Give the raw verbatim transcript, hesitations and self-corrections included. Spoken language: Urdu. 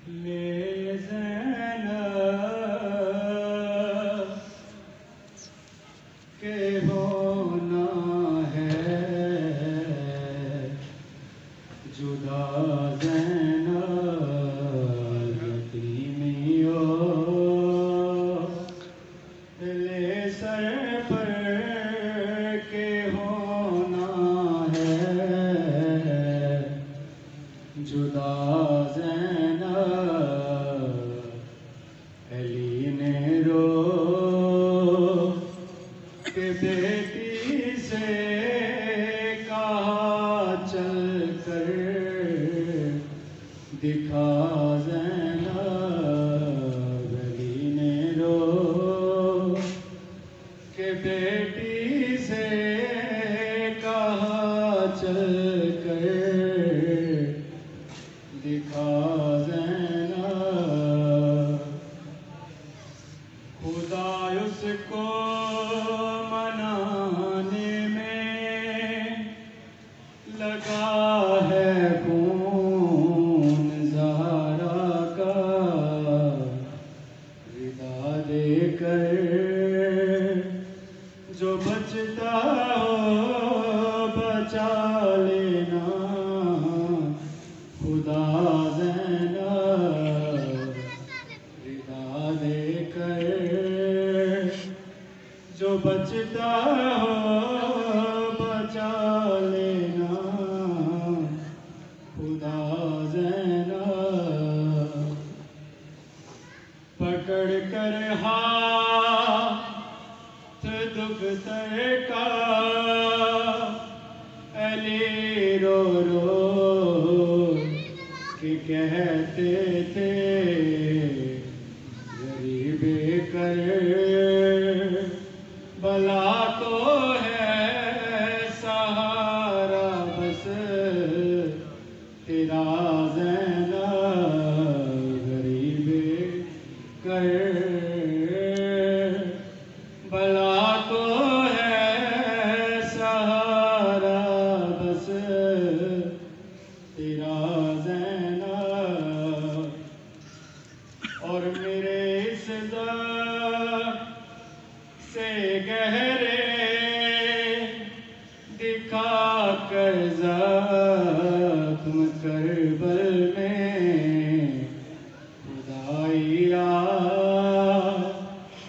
لے زینب کے ہونا ہے جدا زینب یتیمیوں لے سر پر کے ہونا ہے جدا زینب علی نے رو کہ بیٹی سے کہا چل کر دکھا زینب علی نے رو کہ بیٹی سے کہا چل کر دکھا زینب خدا اس کو منانے میں لگا ہے خون زہرا کا ردا دے کر جو بچتا ہو بچا لینا خدا زینب ردا دے کر جو بچتا ہو بچا لینا خدا زینب پکڑ کر ہاتھ دختر کا علی رو رو کہ کہتے تھے غریب کر بلا تو ہے سہارا بس تیرا زینب غریب کر بلا تو ہے سہارا بس تیرا زینب اور میرے اس درد سے گہرے دکھا کر زخم کربل